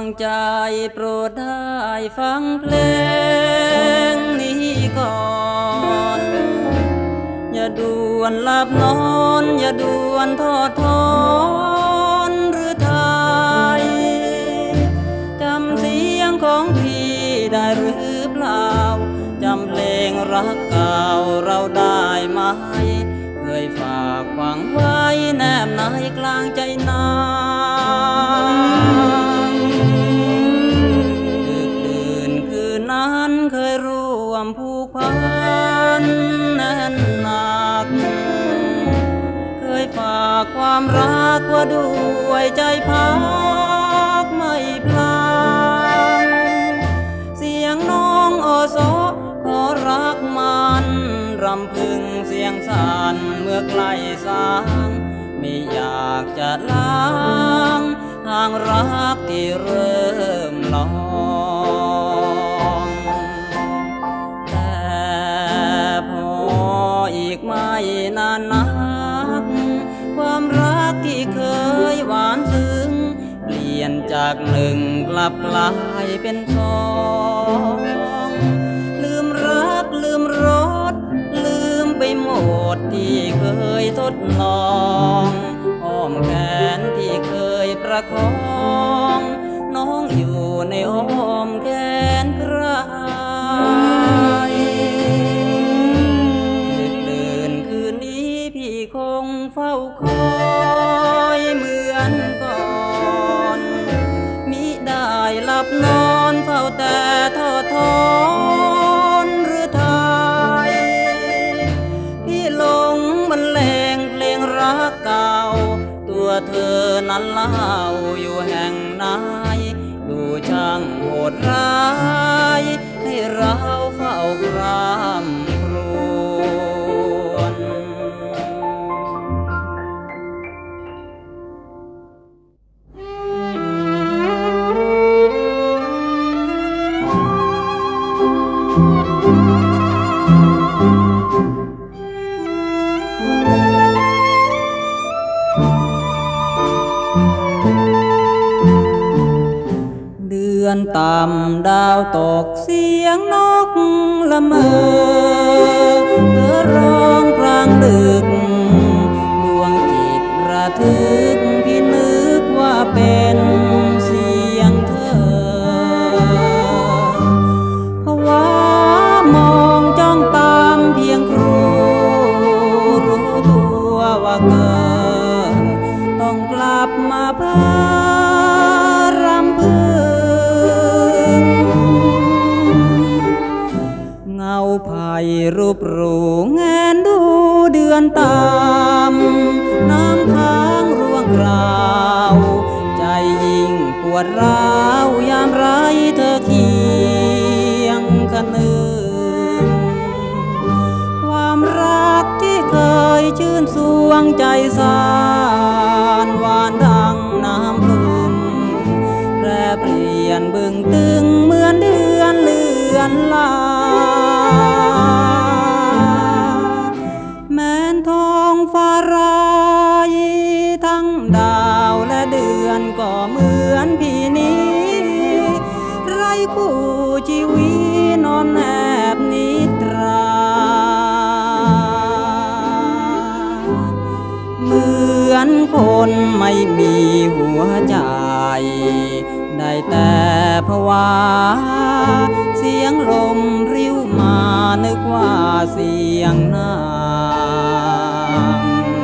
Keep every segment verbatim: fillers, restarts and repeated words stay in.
งใจโปรดได้ฟังเพลงนี้ก่อนอย่าด่วนหลับนอนอย่าด่วนทอดทอนหรือไทยจำเสียงของพี่ได้หรือเปล่าจำเพลงรักเก่าเราได้ไหมเคยฝากหวังไว้แนบในกลางใจนางดึกดื่นคืนนั้นเคยร่วมผูกพันแน่นหนักเคยฝากความรักว่าด้วยใจพักไม่พลางเสียงน้องโอโซขอรักมันรำพึงเสียงสั่นเมื่อใกล้สางไม่อยากจะล้างทางรักที่เริ่มลองแต่พออีกไม่นานนักความรักที่เคยหวานซึ้งเปลี่ยนจากหนึ่งกลับกลายเป็นสองลืมรักลืมรสลืมไปหมดที่เคยทดลองอ้อมแขนที่เคยประคองน้องอยู่ในอ้อมแขนใครดึกดื่นคืนนี้พี่คงเฝ้าคอยเหมือนก่อนมิได้หลับนอนเฝ้าแต่ทอดทอนหรือไทยพี่หลงบรรเลงเพลงรักเก่าตัวเธอนั้นเล่าอยู่แห่งไหนดูช่างโหดร้ายให้เราเฝ้าครำครวญเดือนต่ำดาวตกเสียงนกละเมอเธอร้องกลางดึกดวงจิตระทึกพี่นึกว่าเป็นเสียงเธอภาวะมองจ้องตามเพียงครูรู้ตัวว่าเกิดต้องกลับมาพารำพึงเงาไผ่รูปรูแงนดูเดือนตามน้ำค้างร่วงกราวใจยิ่งปวดร้าวยามไร้เธอเคียงคะนึงความรักที่เคยชื่นสวงใจสานหวานดังน้ำพึ่งแปรเปลี่ยนบึงตึงเหมือนเดือนเลือนลางแม้นท้องฟ้ารายทั้งดาวและเดือนก็เหมือนพี่นี้ไร้คู่ชีวิตนอนแนบนิทราเหมือนคนไม่มีหัวใจได้แต่ภาวะเสียงลมริ้วมานึกว่าเสียงนาง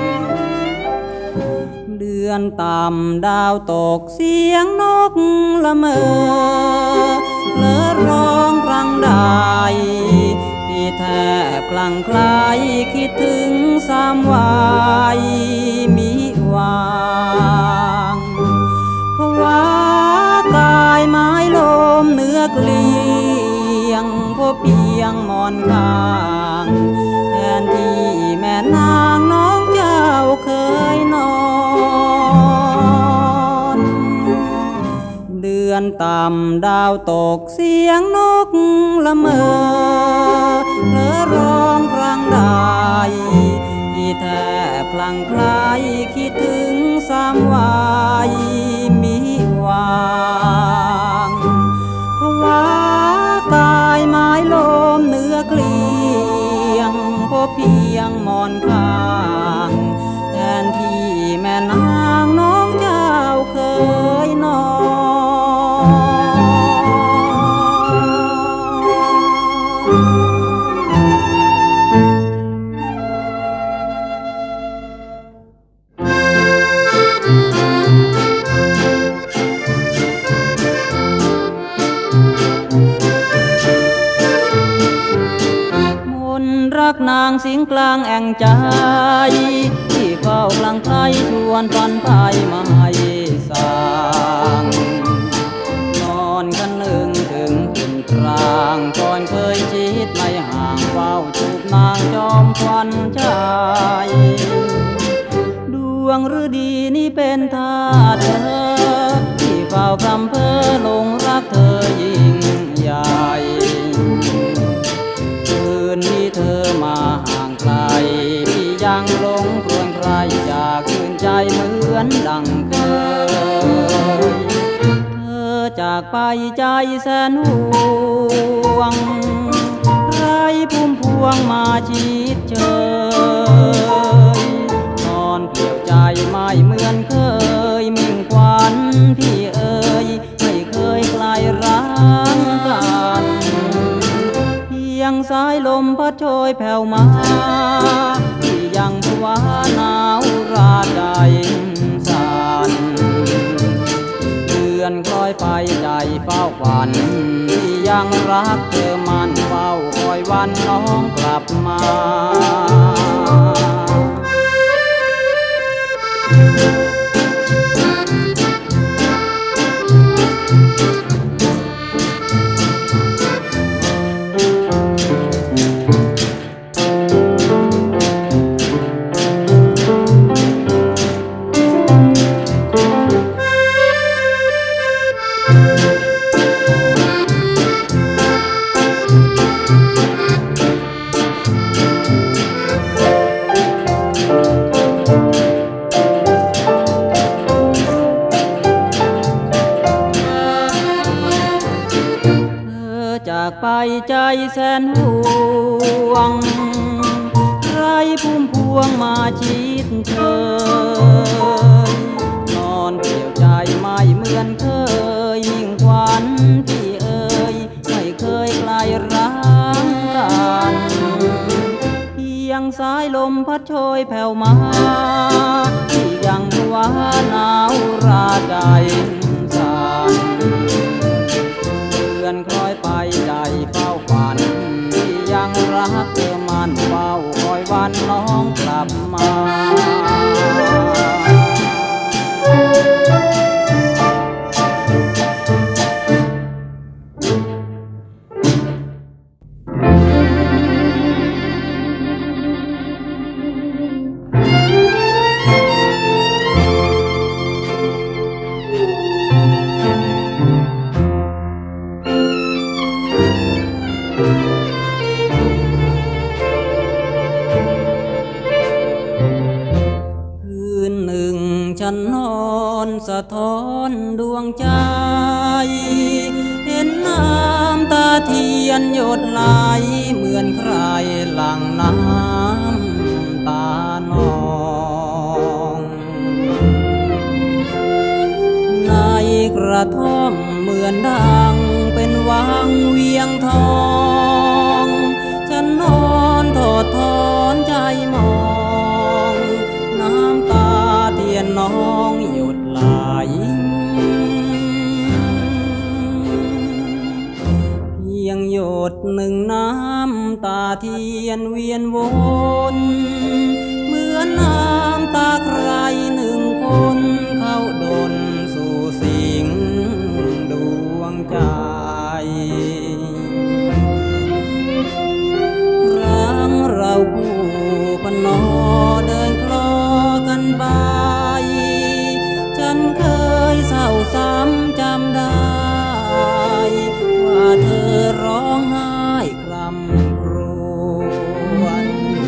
เดือนต่ำดาวตกเสียงนกละเมอเพลอร้องครั้งใดพี่แทบคลั่งไคล้คิดถึงสามวายมิวางภาวะกายไม้ลมเนื้อเกลียงพบเพียงหมอนข้างแทนที่แม่นางน้องเจ้าเคยนอนเดือนต่ำดาวตกเสียงนกละเมอเพลอร้องครั้งใดพี่แทบพลังไคล้คิดถึงสามวายมิวาอนข้างแทนที่แม่นางน้องเจ้าเคยนอนรักนางสิงกลางแอ่งใจที่เฝ้ากลางไกลชวนฝันไปมาให้สร้างนอนคันหนึ่งถึงขึ้นกลางก่อนเคยชิดไม่ห่างเฝ้าจูบนางจอมควันใจดวงฤดีนี้เป็นทาสเธอที่เฝ้าพรำเพ้อหลงรักเธอยิ่งใหญ่คืนนี้เธอมาห่างไกลที่ยังหลงเพลินใครจากคืนใจเหมือนดังเคยเธอจากไปใจแสนห่วงไรพุ่มพวงมาชิดเชยนอนเปลี่ยวใจไม่เหมือนเคยมิ่งขวัญพี่เอ๋ยไม่เคยคลายรักกันเพียงสายลมพัดโชยแผ่วมาที่ยังภาวะหนาวราดใจสั่นเดือนคล้อยไปใจเฝ้าฝันที่ยังรักเธอมันเฝ้าคอยวันน้องกลับมาจากไปใจแสนห่วงไรพุ่มพวงมาชิดเธอ นอนเปลี่ยวใจไม่เหมือนเคยยิ่งขวัญที่เอ่ยไม่เคยไกลรักกันเพียงสายลมพัดโชยแผ่วมาที่ยังหวานหนาวราใจสั่นเดือนคล้อยไปใจเฝ้าฝันที่ยังรักเธอมันเฝ้าคอยวันน้องกลับมาฉันนอนสะท้อนดวงใจเห็นน้ำตาเทียนหยดไหลเหมือนใครหลั่งน้ำตานองในกระท่อมเหมือนดังเป็นวังเวียงทองฉันนอนถอดถอนใจมองน้ำตาเทียนน้องหยุดไหลเพียงหยดหนึ่งน้ำตาเทียนเวียนวนเหมือนน้ำตาใครหนึ่งคนเข้าดลสู่สิ่งดวงใจรังเราคู่พนอเดินคลอกันไปฉันเคยเศร้าซ้ำจำได้ว่าเธอร้องไห้คร่ำครวญ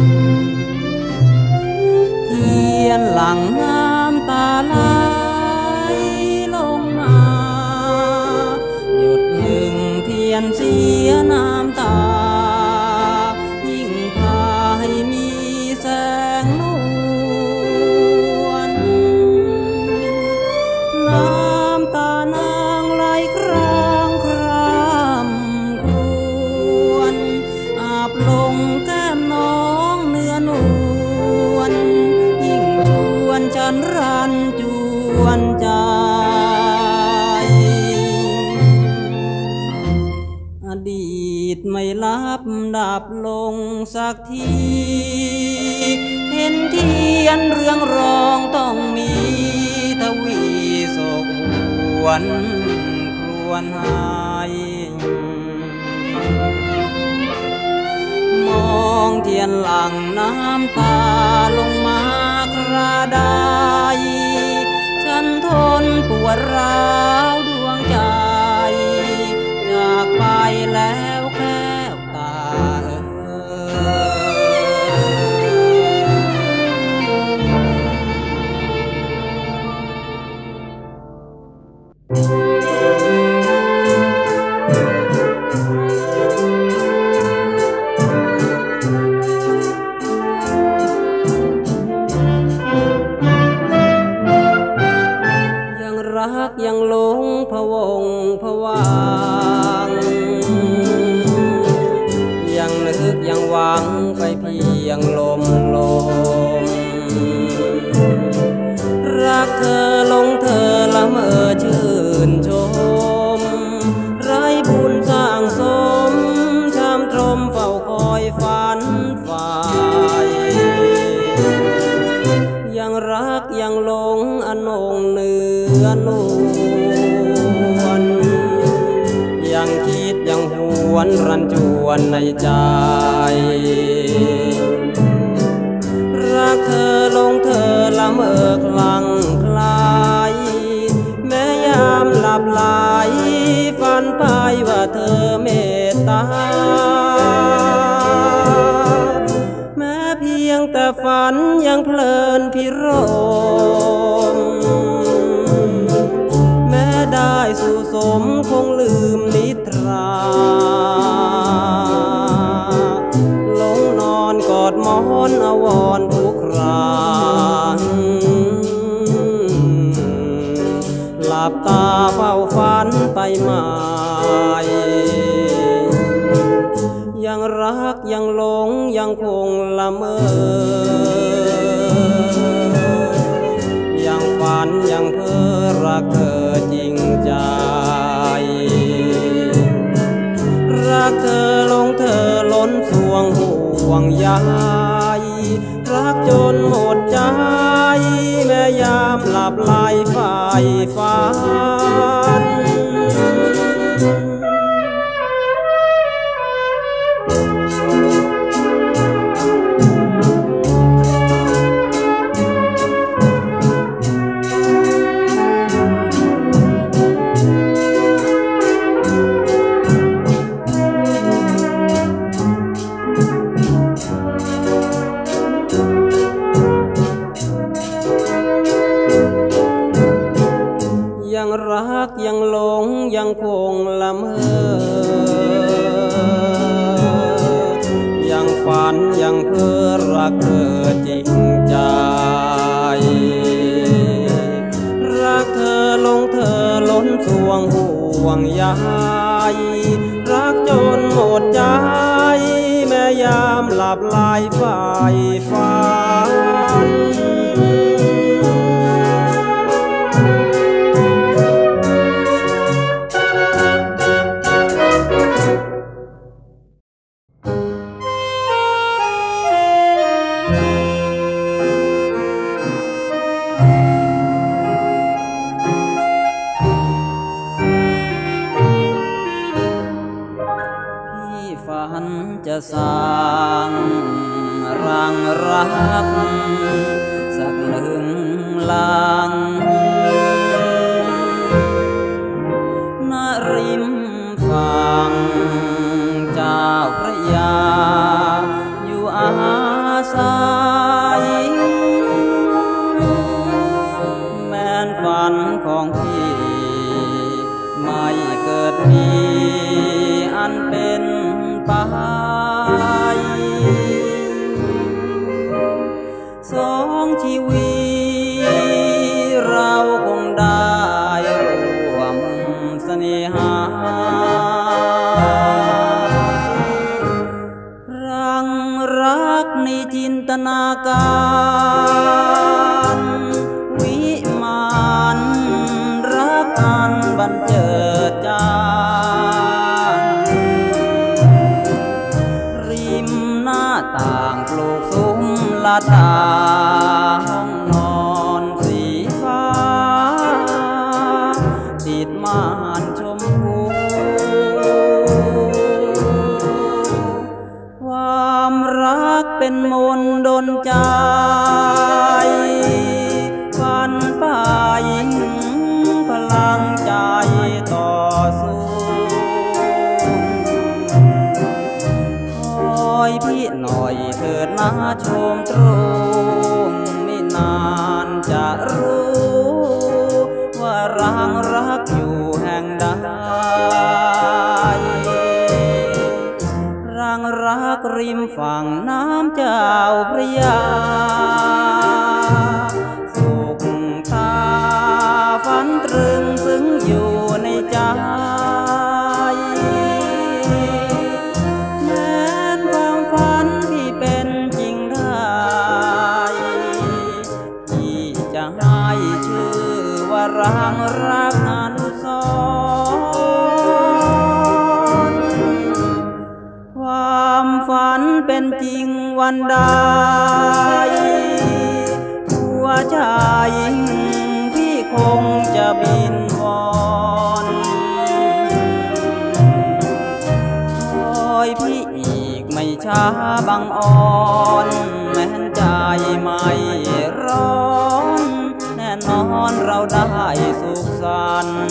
เทียนหลั่งน้ำตาไหลลงมาหยุดหนึ่งเทียนเสียน้ำตายิ่งพาให้มีแสลับลงสักทีเห็นเทียนเรื่องรองต้องมีทวีโศกหวนครวญหายมองเทียนหลังน้ำตาลงมาคราใดฉันทนปวดร้าวดวงใจจากไปแล้วแก้วตารักยังหลงพะวงพะวางยังนึกยังหวังไปเพียงลมลมรักเธอหลงเธอละเมอชื่นชมไร้บุญสร้างสมชามตรมเฝ้าคอยฝันฝ่ายยังรักยังหลงอนงเนื้อนวลยังคิดยังหวนรันจวนในใจรักเธอหลงเธอละเมอคลั่งไคล้แม้ยามหลับไหลฝันไปว่าเธอเมตตาแม้เพียงแต่ฝันยังเพลินพิรมแม้ได้สู่สมคงลืมนิทราหลงนอนกอดหมอนอวรทุกคราหลับตาเฝ้าฝันไปมายังรักยังหลงยังคงละเมอยังฝันยังเพ้อรักเธอจริงใจรักเธอหลงเธอล้นสวงห่วงใยรักจนหมดใจแม้ยามหลับไหลฝ่ายฝันยังรักยังหลงยังคงละเมอยังฝันยังเพ้อรักเธอจริงใจรักเธอหลงเธอล้นสวงห่วงใยรักจนหมดใจแม้ยามหลับไหลฝ่ายฝันฝันจะสร้างรังรักสักหนึ่งหลังณริมฝั่งเจ้าพระยาอยู่อาศัยแม้นฝันของพี่ไม่เกิดมีอันเป็นไปสองชีวิตเราคงได้ร่วมเสน่หารังรักในจินตนาการวิมานรักอันบันเจิดจ้าเรีชมตรงไม่นานจะรู้ว่ารังรักอยู่แห่งใดรังรักริมฝั่งน้ำเจ้าพระยาสุขตาฝันตรึงซึ้งอยู่ในใจแม้นความฝันที่เป็นจริงได้ที่จะให้ชื่อว่ารังรักอนุสรณ์ความฝันเป็นจริงวันใดหัวใจพี่คงจะบินวอนคอยพี่อีกไม่ช้าบังอ่อนแม้นใจไม่ร้อนแน่นอนเราได้สุขสันต์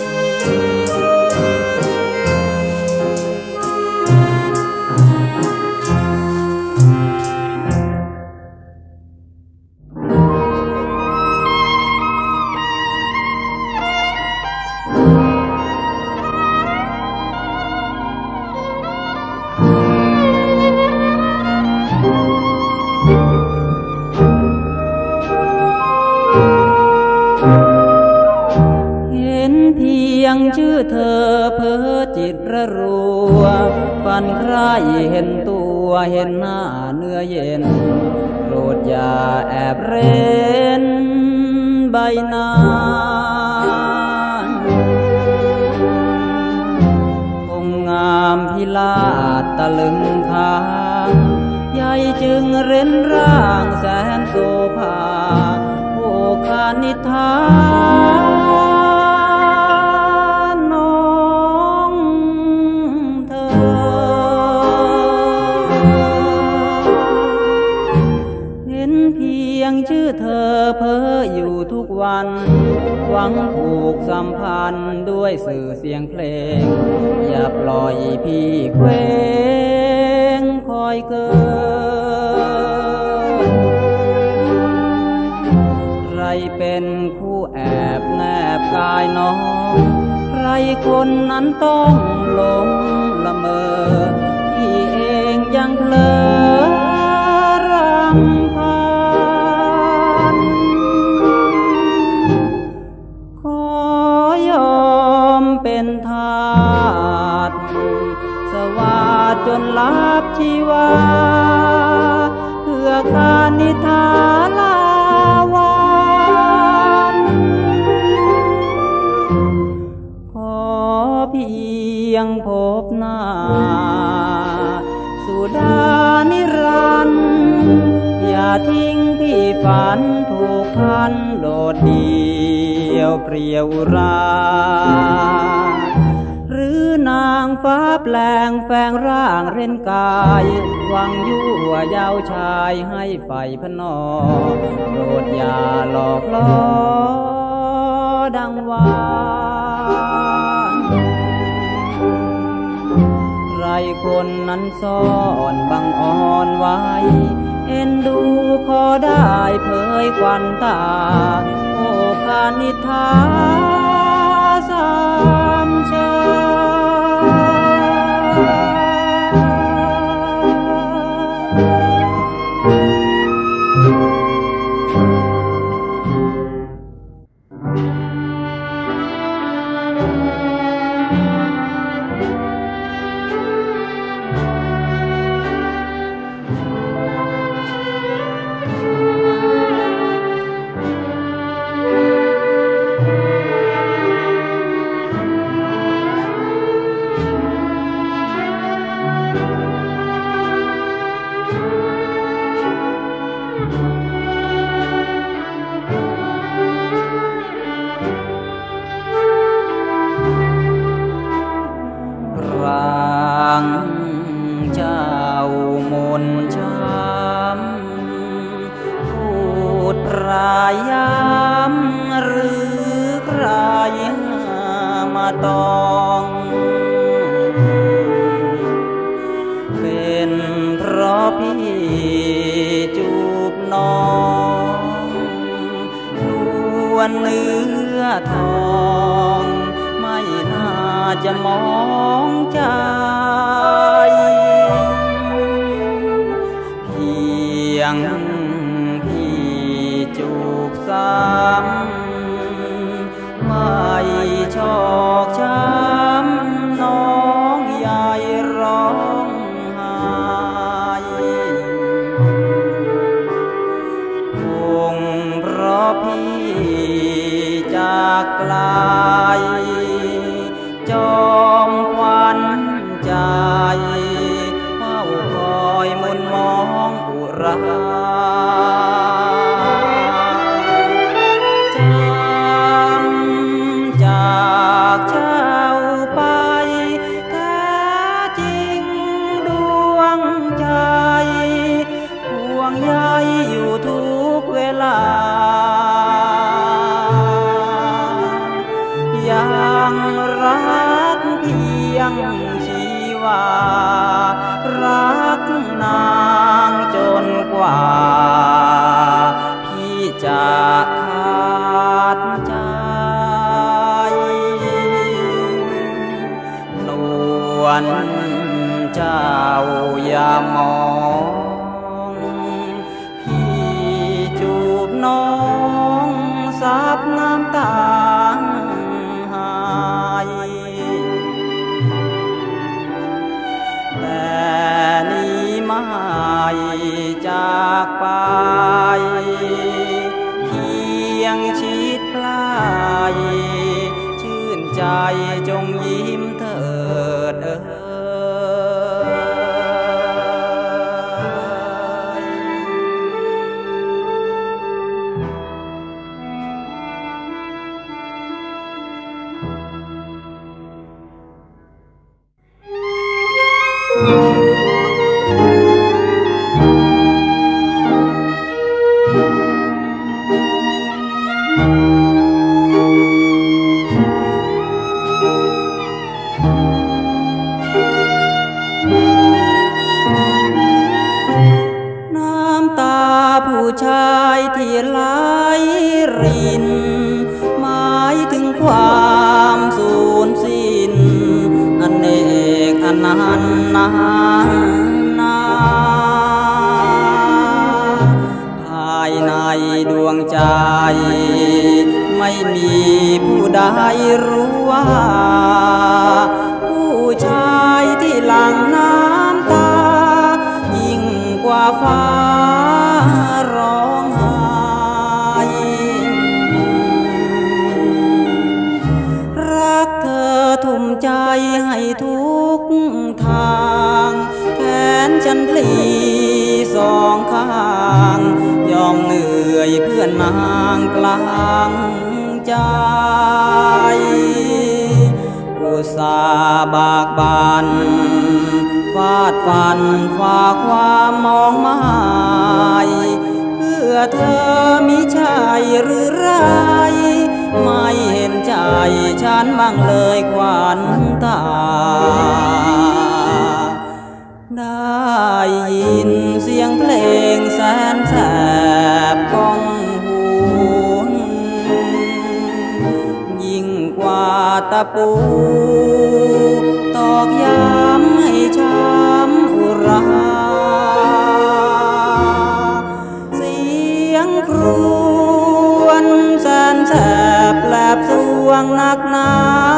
ชื่อเธอเพ้อจิตระรัวฝันใครเห็นตัวเห็นหน้าเนื้อเย็นโปรดอย่าแอบเร้นใบหน้าคงงามพิลาศตะลึงค้างใหญ่จึงเร้นร่างแสนโสภาโอคานิทาชื่อเธอเพ้ออยู่ทุกวันหวังผูกสัมพันธ์ด้วยสื่อเสียงเพลงอย่าปล่อยพี่เคว้งคอยเกินใครเป็นคู่แอบแนบกายน้องใครคนนั้นต้องหลงละเมอพี่เองยังเพลอรำพันเป็นทาสสวาสจนลับชีวาเพื่อการนิทาลาวันขอเพียงพบหน้าสุดานิรันดร์อย่าทิ้งพี่ฝันถูกพันโดดเดี่ยวเปลี่ยวราหรือนางฟ้าแปลงแฝงร่างเร้นกายหวังยั่วยาวชายให้ไฟพนอโปรดอย่าหลอกล่อดังวานใครคนนั้นซ่อนบังอ่อนไว้เอ็นดูขอได้เผยควันตาโอคานิทาสามเชายามหรือใครมาต้องเป็นเพราะพี่วนเนื้อทองไม่น่าจะมองใจเพียงพี่จูบซ้ำไม่ชอกช้ำน้องใหญ่ร้องไห้คงเพราะพี่จากไกลจอมควันใจเฝ้าคอยมุนมองอุราจำจากเจ้าไปแท้จริงดวงใจห่วงใยอยู่ทุกเวลายังรักเพียงชีวารักนางจนกว่าพี่จะขาดใจนวลเจ้าอย่ามองพี่จูบน้องซับน้ำตาแต่นี้ไม่จากไปเพียงชิดใกล้ชื่นใจจงยิ้มเถิดเอ่ยผู้ชายที่ไหลรินหมายถึงความสูญสิ้นอเนกอนันต์นานาภายในดวงใจไม่มีผู้ใดรู้ว่าผู้ชายที่หลั่งน้ำตายิ่งกว่าฟ้าร้องไห้รักเธอทุ่มใจให้ทุกทางแขนฉันพลีสองข้างยอมเหนื่อยเพื่อนนางกลางใจอุตส่าห์บากบั่นฟาดฟันฝ่าความมองไม้เพื่อเธอมิใช่หรือไรไม่เห็นใจฉันบ้างเลยขวัญตาได้ยินเสียงเพลงแสนแสบก้องหูยิ่งกว่าตะปูตอกย้ำให้ช้ำอุราเสียงครวญแสนแสบแปลบสวงนักหนา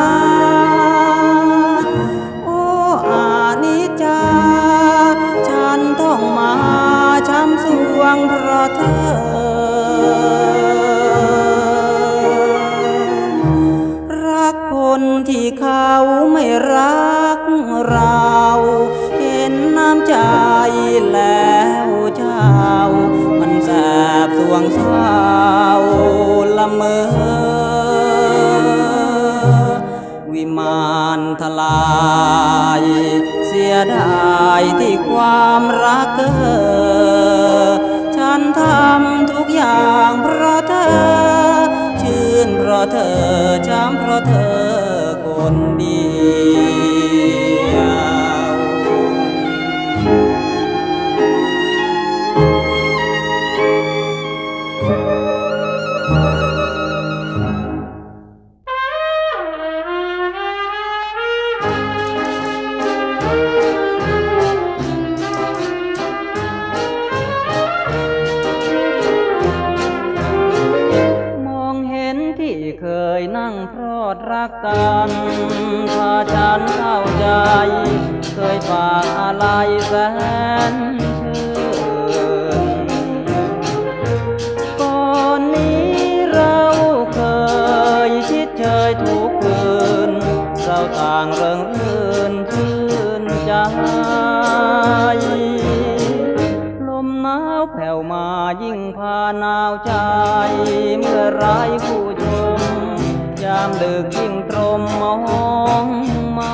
โอ้อานิจจาฉันต้องมาช้ำสวงเพราะเธอรักคนที่เขาไม่รักเราเห็นน้ำใจแล้วเช้ามันแสบสวงเศร้าละเมอวิมานทลายเสียดายที่ความรักเธอฉันทำทุกอย่างเพราะเธอชื่นเพราะเธอช้ำเพราะเธอคนเดียวดรักกันถ้าฉันเข้าใจเคยฝากอะไรแสนชื่นก่อนนี้เราเคยชิดเชยทุกคืนเราต่างเริงรื่นชื่นใจลมหนาวแผ่วมายิ่งพาหนาวใจเมื่อไรผู้ชมยามดึกยิ่งตรมมองมา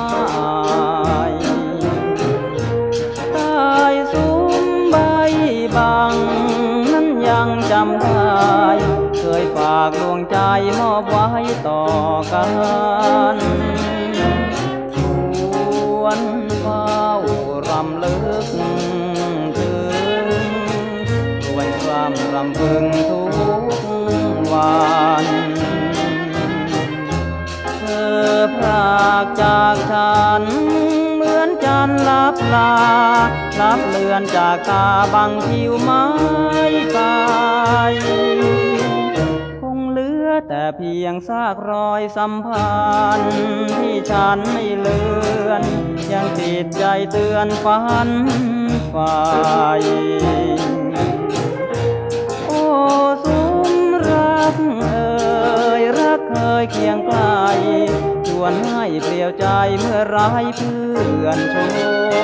ใต้ซุ้มใบบังนั้นยังจำได้เคยฝากดวงใจมอบไว้ต่อกันชวนเฝ้ารำลึกถึงรวยความรำพึงทุกวันเธอพรากจากฉันเหมือนจันทร์ลับลาลับเลือนจากตาบังผิวไม้ไปคงเหลือแต่เพียงซากรอยสัมพันธ์ที่ฉันไม่เลือนยังติดใจเตือนฝันไฟโอ้ซุ้มรักเอ่ยรักเคยเคียงไกลชวนให้เปลี่ยวใจเมื่อไรเพื่อนชม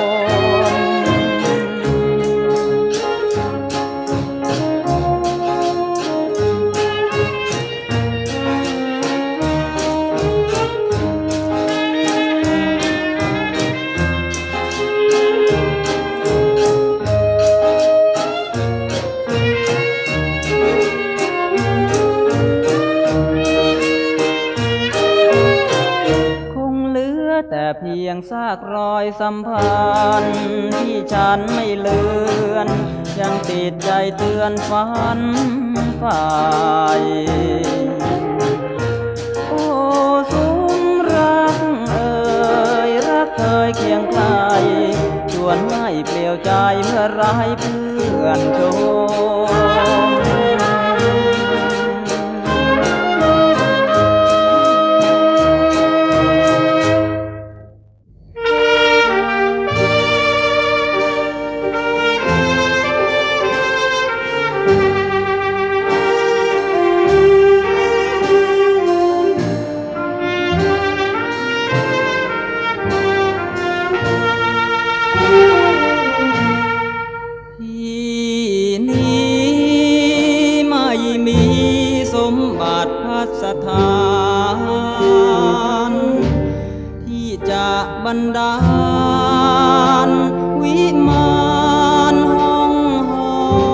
แต่เพียงซากรอยสัมพันธ์ที่ฉันไม่เลือนยังติดใจเตือนฝันฝ่ายโอ้ซุ้มรักเอ่ยรักเคยเคียงไกลชวนให้เปลี่ยวใจเมื่อไรเพื่อนชมสมบัติพัสถานที่จะบันดาลวิมานห้องหอ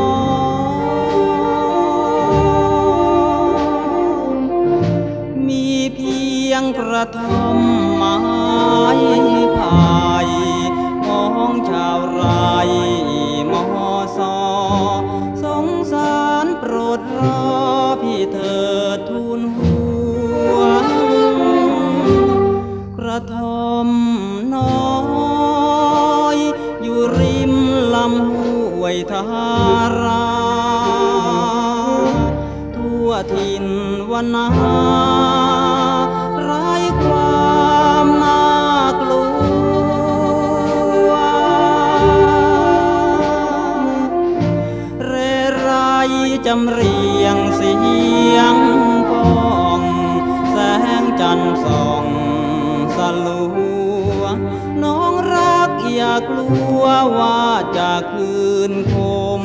มีเพียงกระท่อมไม้ไผ่ของชาวไร่มอสอสงสารโปรดรอพี่เถิดทูลหัวกระท่อมน้อยอยู่ริมลำห้วยทาราทั่วถิ่นวันนาไร้ความน่ากลัวเรไรจำเรียงเสียงก้องแสงจันทร์ส่องสลัวน้องรักอย่ากลัวว่าจะคืนคม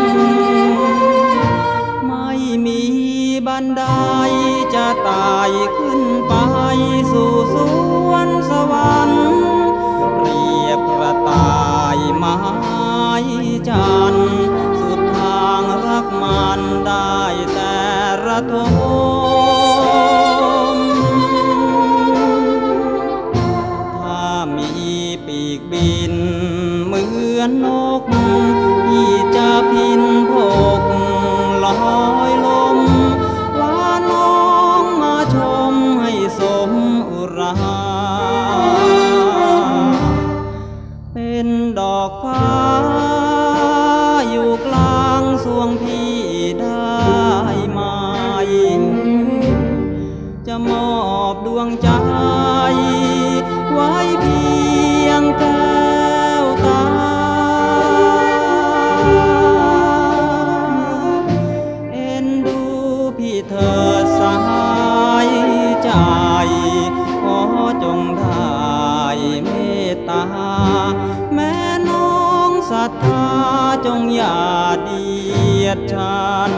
ไม่มีบันไดจะไต่ขึ้นไปสู่สวนสวรรค์เรียบกระต่ายไม้จันทร์สุดทางรักมันได้แต่ระทมถ้ามีปีกบินเหมือนนกที่จะพินพกลอยลมว่าน้องมาชมให้สมอุราเป็นดอกฟ้าอยู่กลางสวงพี่ได้ไหมวงใจไว้เพียงแก้วตาเอ็นดูพี่เธอสายใจขอจงได้เมตตาแม่น้องศรัทธาจงอย่าเดียดฉัน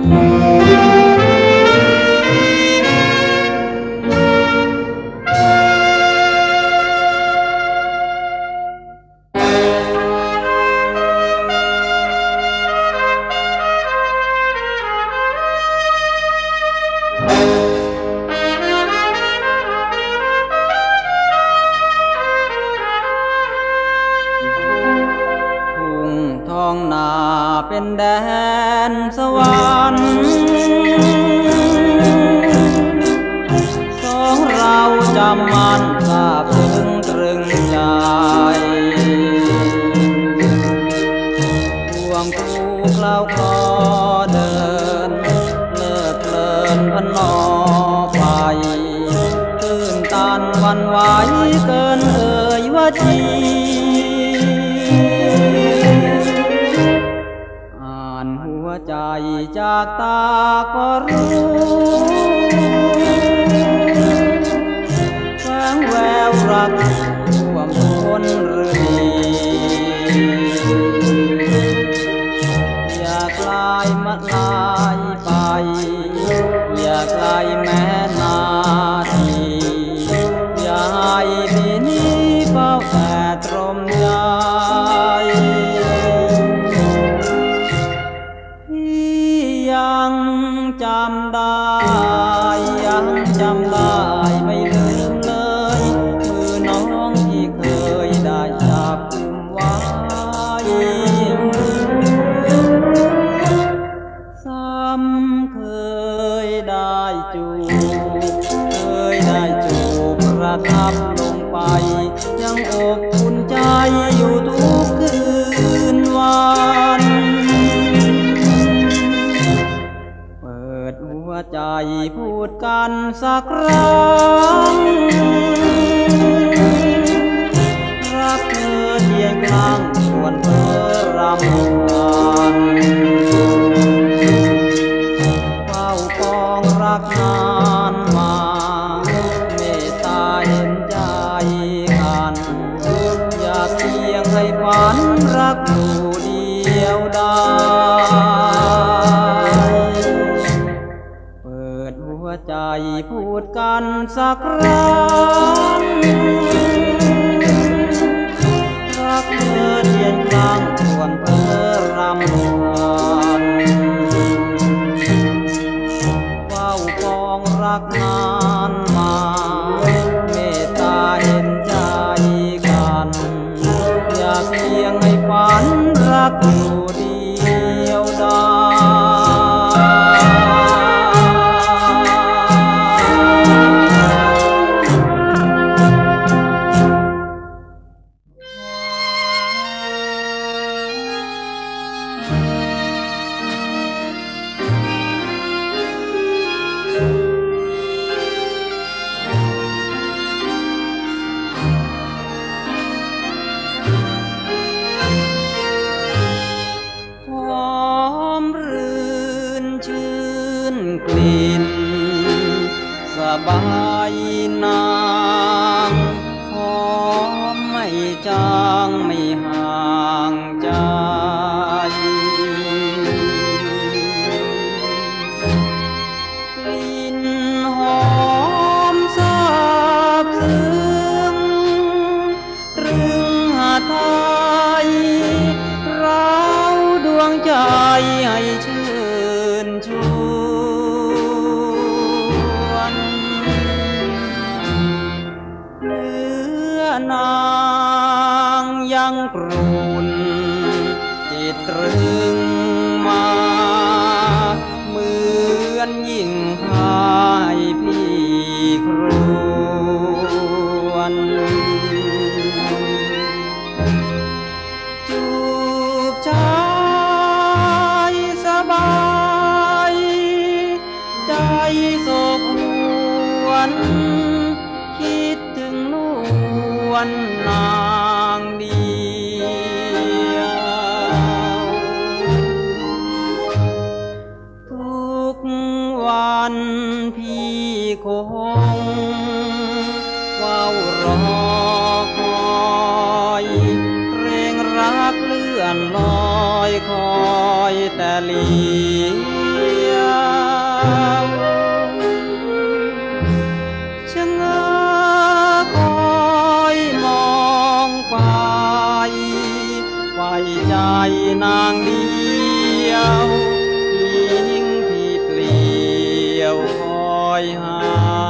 ท้องนาเป็นแดนสวรรค์สองเราจำมันซาบซึ้งตรึงใจห่วงคู่เคล้าคอเดินเลิศเพลินพนอไปตื่นตันวันไหวเกินเอ่ยว่าจีหัวใจจากตาก็รู้แสงแววรักท่วมท้นฤดีอย่ากลายมัดลายไปอย่ากลายแม้นาทีอย่าให้ปีนี้เฝ้าแต่ตรมใจยังจำได้ยังจำได้ไม่ลืมเลยมือน้องที่เคยได้จับกุมไว้ซ้ำเคยได้จูบเคยได้จูบประทับลงไปยังอบอุ่นใจอยู่ทุกคืนวันหัวใจพูดกันสักครั้งรักเธอเพียงครั้งชวนเธอรำพันเฝ้าปองรักนานมาเมตตาเห็นใจกันอยากเพียงให้ฝันรักอยู่เดียวดายหัวใจพูดกันสักครั้งรักเธอเพียงครั้งชวนเธอรำพันเฝ้าปองรักนานมาเมตตาเห็นใจกันอยากเพียงให้ฝันรักอยู่เดียวดากลิ่นสบายนางหอมไม่จางไม่ห่างใจกลิ่นหอมซาบซึ้งตรึงหาไทยเราดวงใจให้ชื่นชูนางยังกรุ่นจิตตรึงมาเหมือนยิ่งพายพี่ครวนจูบชายสบายใจโศกหวนวนนางเดียวทุกวันพี่คงเฝ้ารอคอยเร่งรักเลื่อนลอยคอยแต่เลี้ยวชะเง้อคอยมองไปไฟใจนางเดียวทิ้งที่เปลี่ยวคอยหา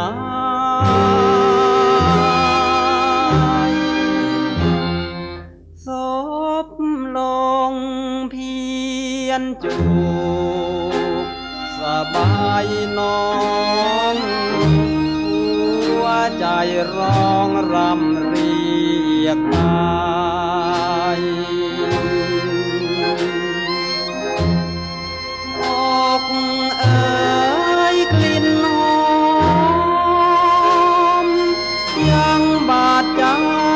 ศพลงเพียนจูบสบายน้องหัวใจร้องรำเรียกตายอกเอ๋ยกลิ่นหอมยังบาดใจ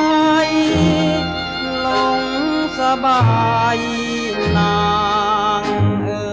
หลงสบายนางเอ๋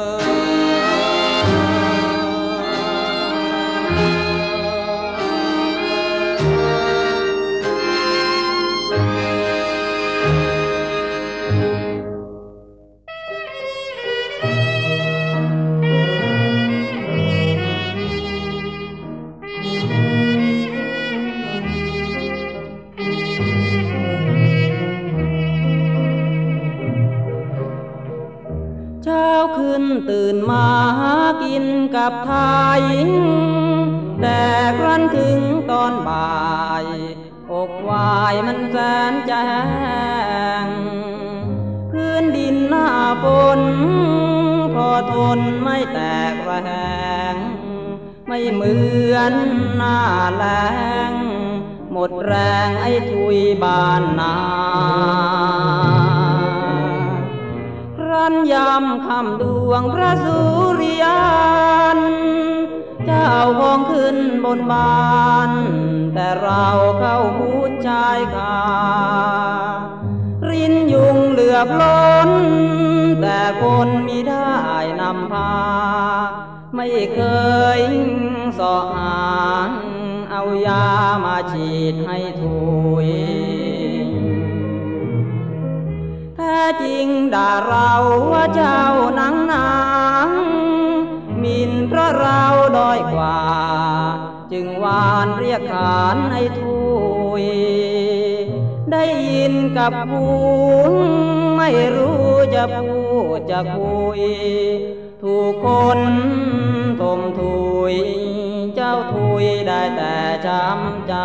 เช้าขึ้นตื่นมาหากินกับทายแต่ครั้นถึงตอนบ่ายอกวายมันแสนแจ้งพื้นดินหน้าฝนพอทนไม่แตกระแหงไม่เหมือนหน้าแล้งหมดแรงไอ้ทุยบานนาครั้นยามค่ำดวงพระสุริยันเจ้าของขึ้นบนบานแต่เราเข้าหูชายคารินยุงเหลือบล้นแต่คนมิได้นำพาไม่เคยสอหางเอายามาฉีดให้ถุยแท้จริงด่าเราว่าเจ้านังนางหมิ่นเพราะเราด้อยกว่าจึงวานเรียกขานให้ถุยได้ยินกับหูไม่รู้จะพูดจะคุยถูกคนถมถุยเจ้าถุยได้แต่ช้ำใจ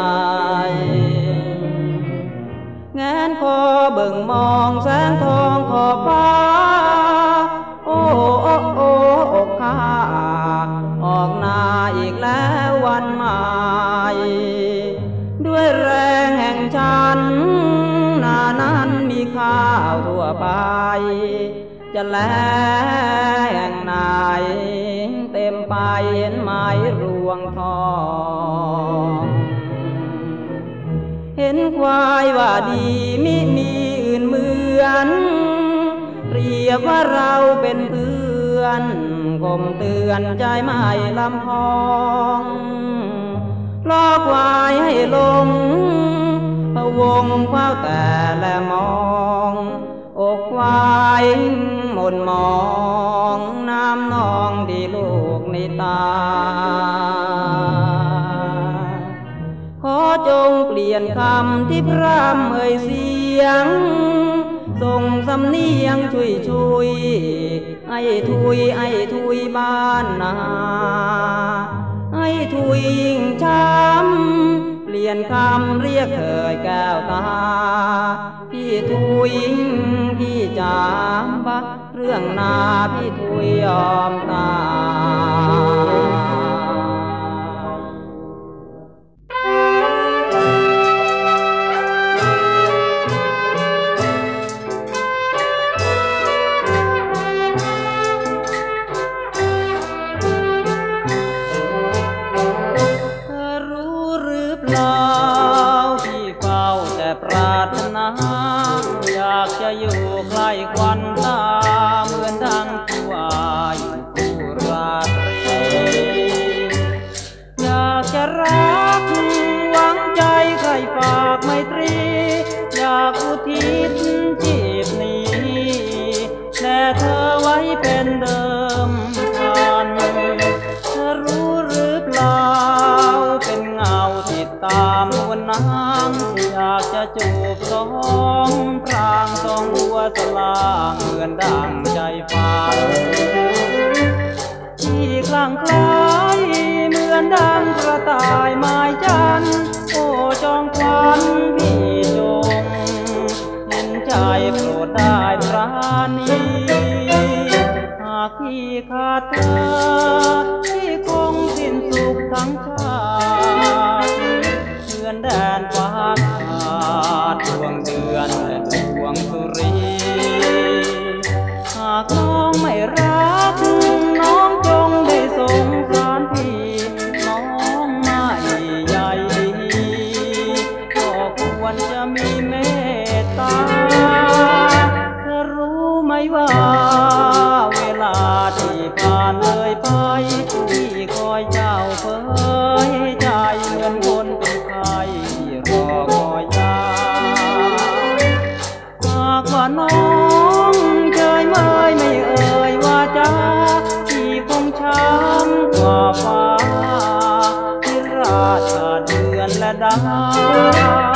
แงนคอเบิ่งมองแสงทองขอบฟ้าโอ้โอ้โอ้อกข้าออกหน้าอีกแล้ววันใหม่ด้วยแรงแห่งฉันหน้านั้นมีข้าวทั่วไปจะแลแห่งไหนเต็มไปเห็นไม้รวงทองเห็นควายว่าดีมิมีอื่นเหมือนเรียกว่าเราเป็นเพื่อนก้มเตือนใจไม่ลำพองล้อควายให้ลงพะวงเฝ้าแต่และมองอกควายหม่นมองน้ำนองที่ลูกในตาขอจงเปลี่ยนคำที่พร่ำเอ่ยเสียงส่งสำเนียงช่วยช่วยไอ้ทุยไอ้ทุยบ้านนาไอ้ทุยยิ่งช้ำเปลี่ยนคำเรียกเอ่ยแก้วตาพี่ทุยพี่จามบะเรื่องนาพี่ทุยยอมตายร้องพรางสองหัวสลางเหมือนดังใจฝันที่คลั่งไคล้เหมือนดังกระต่ายไม้จันโอ้จองควันพี่จงเห็นใจโปรดได้ปราณีหากพี่ขาดเธอพี่คงสิ้นสุขทั้งชาติเหมือนแดนฟ้าขาดดวงเดือนและดวงสุรีหากน้องไม่รักน้องจงได้สงสารพี่น้องไม่ใหญ่ดีก็ควรจะมีเมตตาเธอรู้ไหมว่าเวลาที่ผ่านเลยไปพี่คอยเจ้าเผยใจเหมือนคนเป็นใครที่รอคอยยาหากว่าน้องเฉยเมยไม่เอ่ยว่าจ้าพี่คงช้ำกว่าฟ้าที่ราชาเดือนและดาว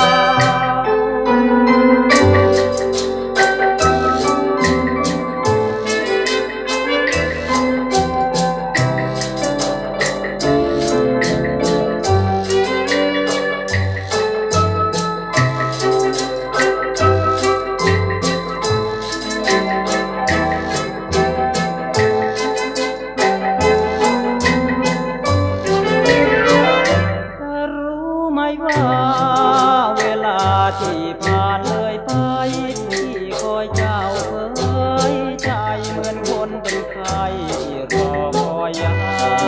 เวลาที่ผ่านเลยไปพี่คอยเจ้าเผยใจเหมือนคนเป็นใครที่รอคอยยา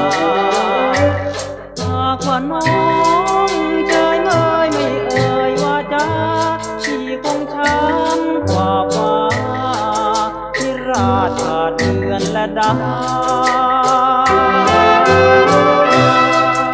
หากว่าน้องเฉยเมยไม่เอ่ยว่าจ้าพี่คงช้ำกว่าฟ้าที่ราชาเดือนและดาว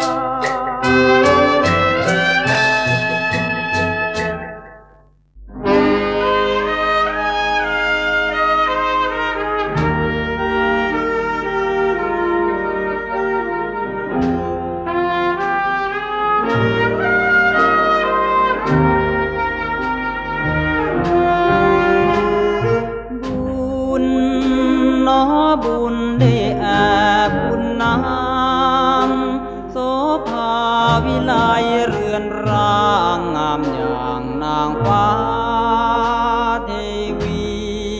บุญได้แอบบุญนางโสภาวิไลเรือนร่างงามอย่างนางฟ้าเทวี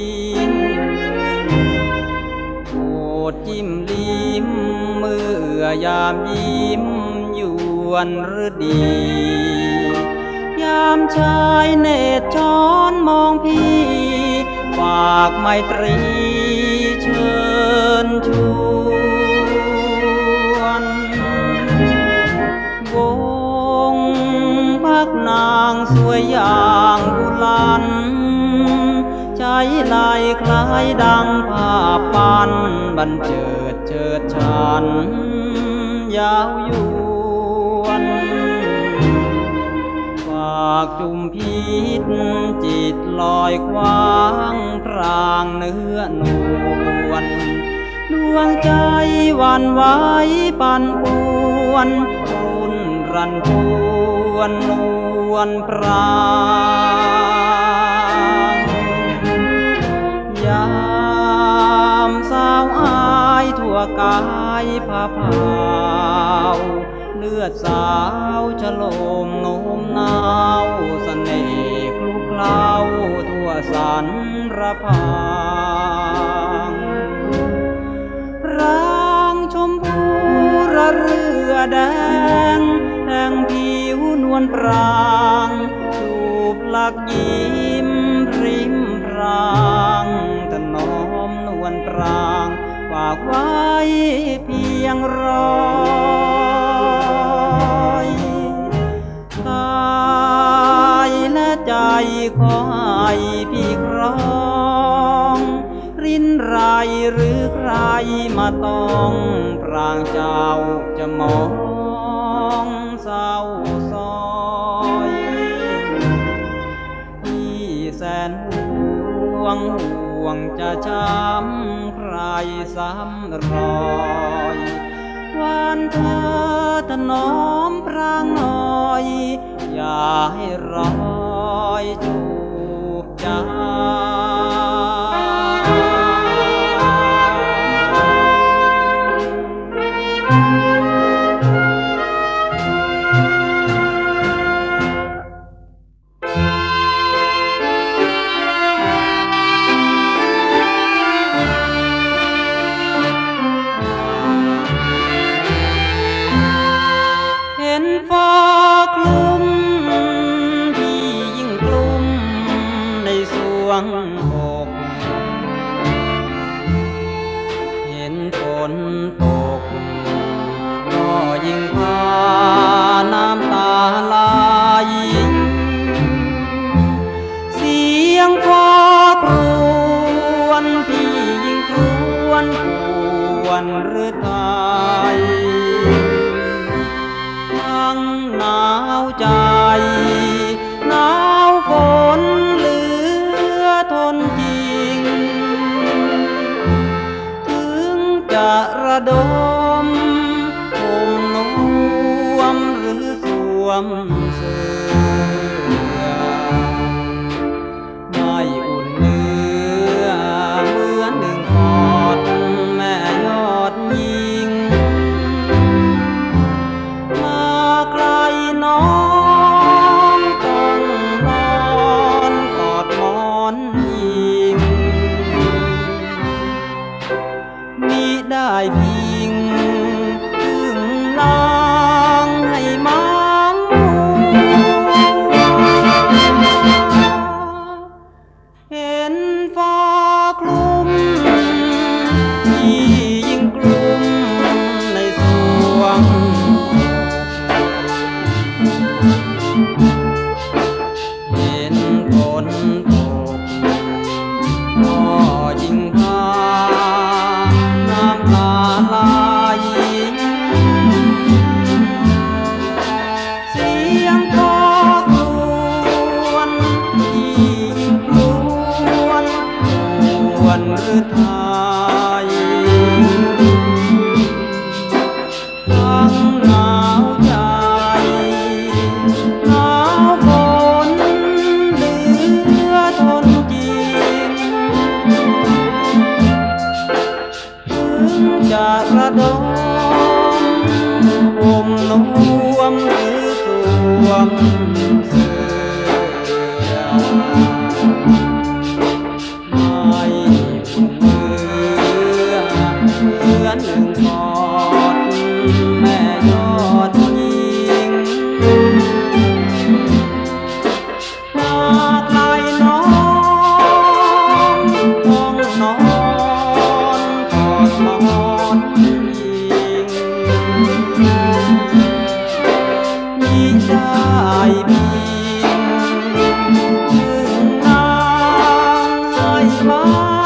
โปรดจิ้มลิ้มมือเอื้อยามยิ้มยวนฤดียามชายเนตรช้อนมองพี่ฝากไมตรีเชิญชวนวงพักนางสวยอย่างบุลันใจลายคล้ายดังภาพปั้นบันเจิดเจิดฉันยาวยวนฝากจุมพิษจิตลอยคว้างพรางเนื้อนวลดวงใจหวั่นไหวปั่นป่วนรุนรันจวนนวลพรางยามสาวอายทั่วกายผาเผาเลือดสาวฉโลมโน้มนาวเสน่ห์คลุกเคล้าทั่วสันระพางร่างชมพูระเรือแดงแดงผิวนวลปรางจูบหลักยิ้มริมพรางถนอมนวลปรางฝากไว้เพียงรอยกายและใจขอให้พี่ครองรินไรหรือใครมาต้องปรางเจ้าจะมองเศร้าซอยพี่แสนห่วงห่วงจะช้ำใครซ้ำรอยวันเธอถนอมพรางหน่อยอย่าให้รออยจูบใจฟ้าคลุมที่ยิ่งกลุ่มในสวงอกเห็นฝนตกก็ยิ่งพาน้ำตาไหลเสียงฟ้าครวญที่ยิ่งครวญปวนหรือไทยหนาวใจหนาวฝนเหลือทนจริงถึงจะระดมห่มนวมหรือสวมเสื้อไม่อุ่นเนื้อเหมือนหนึ่งกอดแม่ยอดยิงน้องต้องนอนกอดหมอนยิงมิได้พิงถึงนางให้มังเห็นฟ้าคลุมที่ยิ่งกลุ่มในสวงเห็นฝนตกก็ยิ่งพาน้ำตาไหลเสียงฟ้าครวญที่ยิ่งครวญปวนหรือไทยทั้งหนาวใจหนาวฝนเหลือทนจริงถึงจะระดมห่มนวมหรือสวมเสื้อไม่อุ่นเนื้อเหมือนหนึ่งกอดแม่ยอดยิงมาไกลน้องต้องนอนกอดหมอนยิงมิได้พิงถึงนางให้เมา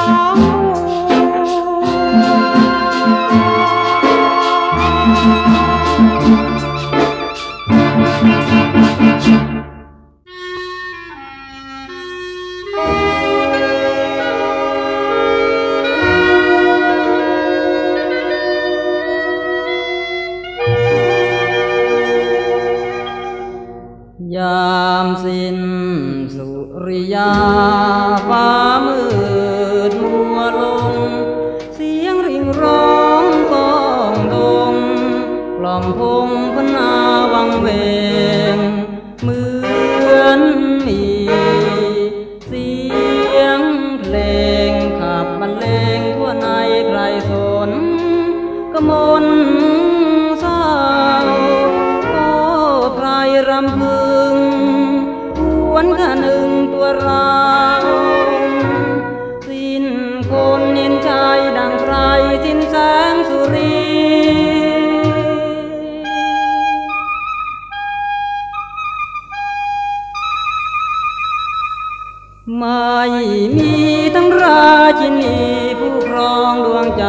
ยามสิ้นสุริยาฟ้ามืดมัวลงเสียงริ่งร้องก้องดงกล่อมพงพนาวังเวงเหมือนมีเสียงเพลงขับบรรเลงทั่วในไพรสนกมลเศร้าก็ไพรรำพึงหวนขนึงตัวเราสิ้นคนเห็นชายดังไพรสิ้นแสงสุรีไม่มีทั้งราชินีผู้ครองดวงใจ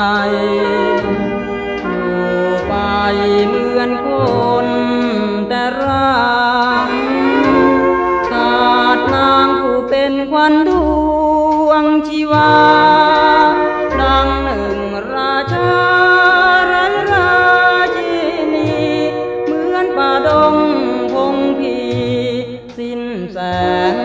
อยู่ไปเหมือนคนแต่ร่างขาดนางผู้เป็นขวัญดวงชีวาดังหนึ่งราชาไร้ราชินีเหมือนป่าดงพงพีสิ้นแสง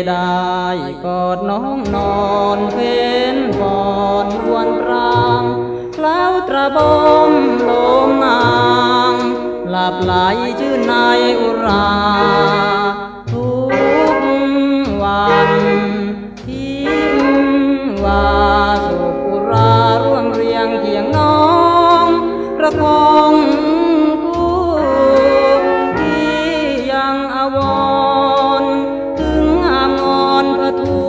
ได้กอดน้องนอนเฟ้นบอนลวนปรางเคล้าตระบมลมนางหลับไหลชื่นในอุราทุกวันทิ้งว่าสุขุราร่วมเรียงเคียงน้องประคองคู่ที่ยังอาวรณ์ถึงอามอนพระทู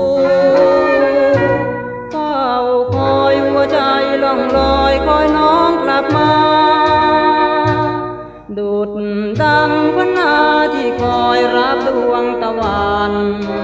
เฝ้าคอยหัวใจล่องลอยคอยน้องกลับมาดุจดังพนาที่คอยรับดวงตะวัน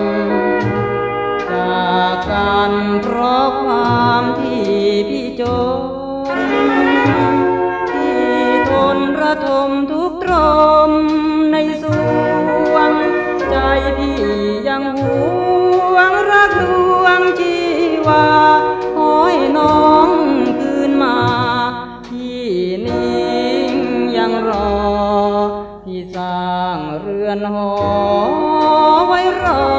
จากกันเพราะความที่พี่จนที่ทนระทมทุกตรมในสวงใจพี่ยังหวงรักดวงชีวาขอให้น้องคืนมาพี่นิ่งยังรอพี่สร้างเรือนหอไว้รอ